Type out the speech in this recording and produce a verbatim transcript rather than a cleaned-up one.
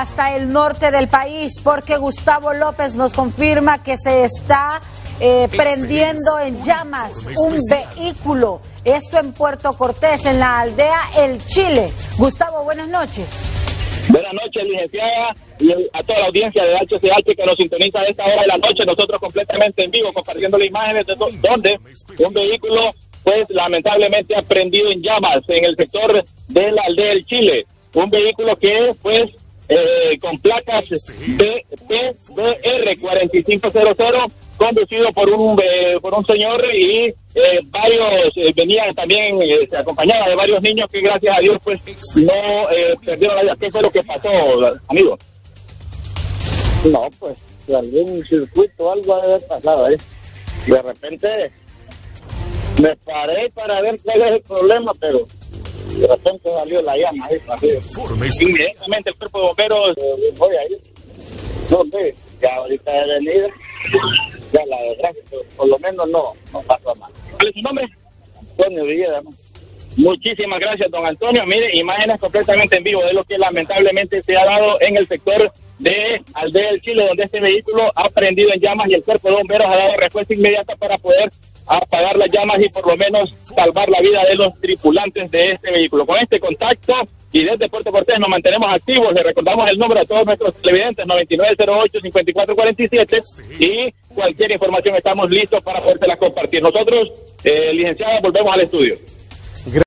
hasta el norte del país, porque Gustavo López nos confirma que se está eh, prendiendo en llamas un vehículo. Esto en Puerto Cortés, en la aldea El Chile. Gustavo, buenas noches. Buenas noches, licenciada, y a toda la audiencia de H C H que nos sintoniza a esta hora de la noche. Nosotros completamente en vivo, compartiendo las imágenes de donde un vehículo, pues lamentablemente ha prendido en llamas en el sector de la aldea El Chile. Un vehículo que, pues, eh, con placas B P B R cuatro cinco cero cero, conducido por un eh, por un señor y eh, varios eh, venían también, eh, se acompañaba de varios niños que gracias a Dios pues no eh, perdieron la vida. ¿Qué fue lo que pasó, amigo? No, pues algún circuito, algo debe haber pasado ahí. De repente me paré para ver cuál es el problema, pero de repente salió la llama ahí, salió. Inmediatamente el cuerpo de bomberos eh, voy a ir. No sé, ya ahorita he venido, ya la verdad que por lo menos no, no pasó mal. ¿Cuál es su nombre? Antonio Villegas. Muchísimas gracias, don Antonio. Mire, imágenes completamente en vivo de lo que lamentablemente se ha dado en el sector de Aldea del Chile, donde este vehículo ha prendido en llamas y el cuerpo de bomberos ha dado respuesta inmediata para poder apagar las llamas y por lo menos salvar la vida de los tripulantes de este vehículo. Con este contacto y desde Puerto Cortés nos mantenemos activos. Le recordamos el número a todos nuestros televidentes, noventa y nueve cero ocho, cincuenta y cuatro cuarenta y siete, y cualquier información estamos listos para podértela compartir. Nosotros, eh, licenciada, volvemos al estudio.